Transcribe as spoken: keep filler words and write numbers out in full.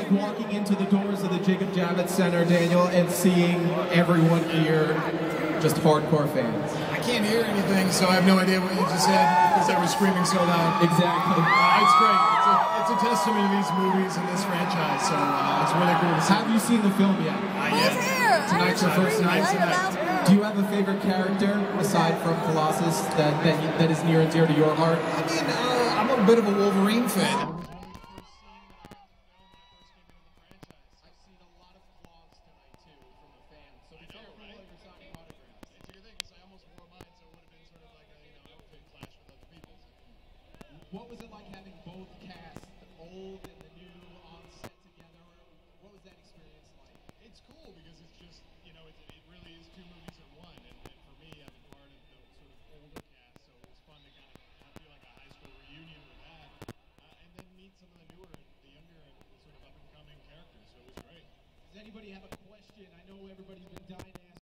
like walking into the doors of the Jacob Javits Center, Daniel, and seeing everyone here just hardcore fans? I can't hear anything, so I have no idea what you just said because I was screaming so loud. Exactly. Uh, it's great. It's a, it's a testament to these movies and this franchise, so uh, it's really cool to see. Have you seen the film yet? Uh, yeah. Tonight's your first night tonight. Do you have a favorite character aside from Colossus that that, that is near and dear to your heart? I mean, uh, I'm a bit of a Wolverine fan. What was it like having both casts, the old and the new, on set together? What was that experience like? It's cool because it's just, you know, it, it really is two movies in one. And, and for me, I'm a part of the sort of older cast, so it was fun to kind of feel like a high school reunion with that. Uh, and then meet some of the newer, the younger, and sort of up and coming characters, so it was great. Does anybody have a question? I know everybody's been dying to ask.